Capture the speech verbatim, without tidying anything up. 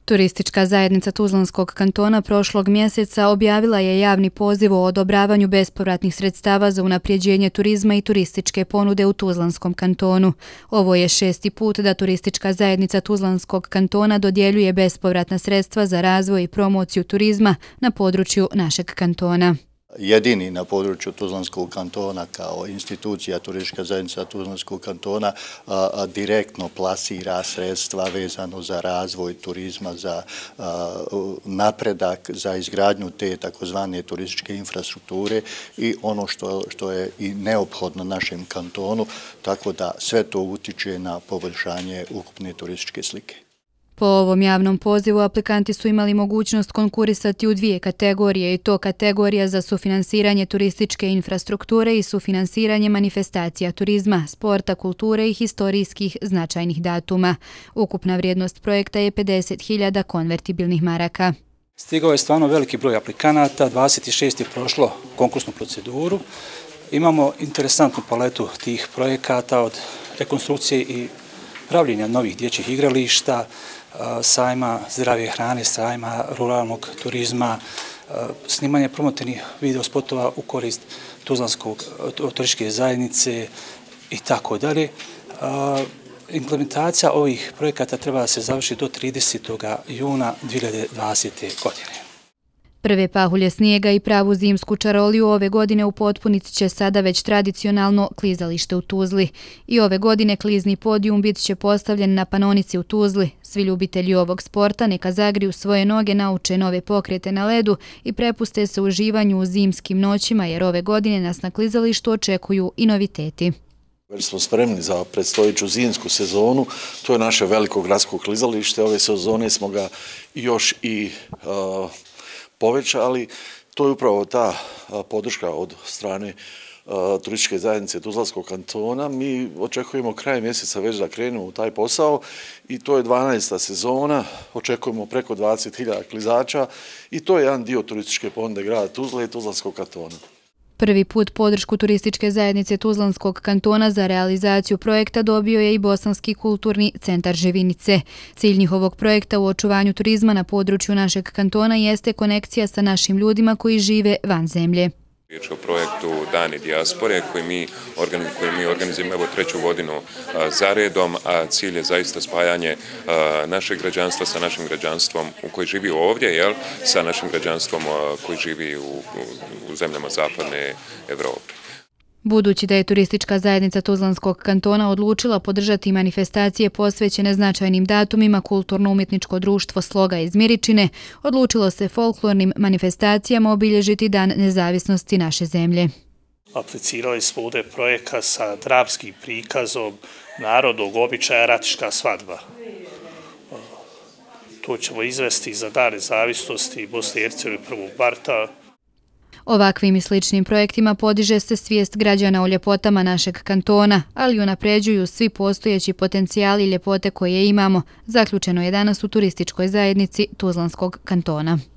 Turistička zajednica Tuzlanskog kantona prošlog mjeseca objavila je javni poziv o odobravanju bespovratnih sredstava za unapređenje turizma i turističke ponude u Tuzlanskom kantonu. Ovo je šesti put da Turistička zajednica Tuzlanskog kantona dodjeljuje bespovratna sredstva za razvoj i promociju turizma na području našeg kantona. Jedini na području Tuzlanskog kantona kao institucija Turistička zajednica Tuzlanskog kantona a, a, direktno plasira sredstva vezano za razvoj turizma, za a, napredak, za izgradnju te takozvane turističke infrastrukture i ono što, što je i neophodno našem kantonu, tako da sve to utiče na poboljšanje ukupne turističke slike. Po ovom javnom pozivu aplikanti su imali mogućnost konkurisati u dvije kategorije i to kategorija za sufinansiranje turističke infrastrukture i sufinansiranje manifestacija turizma, sporta, kulture i historijskih značajnih datuma. Ukupna vrijednost projekta je pedeset hiljada konvertibilnih maraka. Stigao je stvarno veliki broj aplikanata, dvadeset šest je prošlo konkursnu proceduru. Imamo interesantnu paletu tih projekata od rekonstrukcije i pravljenja novih dječjih igrališta, sajma zdrave hrane, sajma ruralnog turizma, snimanje promotivnih video spotova u korist Tuzlanskog turističke zajednice i tako dalje. Implementacija ovih projekata treba da se završi do tridesetog juna dvije hiljade dvadesete. godine. Prve pahulje snijega i pravu zimsku čaroliju ove godine upotpunit će sada već tradicionalno klizalište u Tuzli. I ove godine klizni podijum bit će postavljen na panonici u Tuzli. Svi ljubitelji ovog sporta neka zagriju svoje noge, nauče nove pokrete na ledu i prepuste se uživanju u zimskim noćima jer ove godine nas na klizalištu očekuju i noviteti. Već smo spremni za predstojeću zimsku sezonu, to je naše veliko gradsko klizalište, ove sezone smo ga još i uh, povećali. To je upravo ta podrška od strane Turističke zajednice Tuzlanskog kantona. Mi očekujemo kraj mjeseca već da krenemo u taj posao i to je dvanaesta sezona, očekujemo preko dvadeset hiljada klizača i to je jedan dio turističke ponude grada Tuzle i Tuzlanskog kantona. Prvi put podršku Turističke zajednice Tuzlanskog kantona za realizaciju projekta dobio je i Bosanski kulturni centar Živinice. Cilj njihovog projekta u očuvanju turizma na području našeg kantona jeste konekcija sa našim ljudima koji žive van zemlje. Riječ je o projektu Dani dijaspore koji mi, koji mi organizujemo evo treću godinu za redom, a cilj je zaista spajanje našeg građanstva sa našim građanstvom koji živi ovdje, jel, sa našim građanstvom koji živi u, u zemljama zapadne Evrope. Budući da je Turistička zajednica Tuzlanskog kantona odlučila podržati manifestacije posvećene značajnim datumima, kulturno-umjetničko društvo Sloga iz Miričine odlučilo se folklornim manifestacijama obilježiti Dan nezavisnosti naše zemlje. Aplicirali smo ovdje projekat sa dramskim prikazom narodnog običaja Ratiška svadba. To ćemo izvesti za Dan nezavisnosti Bosne i Hercegovine prvog marta. Ovakvim i sličnim projektima podiže se svijest građana o ljepotama našeg kantona, ali unapređuju svi postojeći potencijali i ljepote koje imamo, zaključeno je danas u Turističkoj zajednici Tuzlanskog kantona.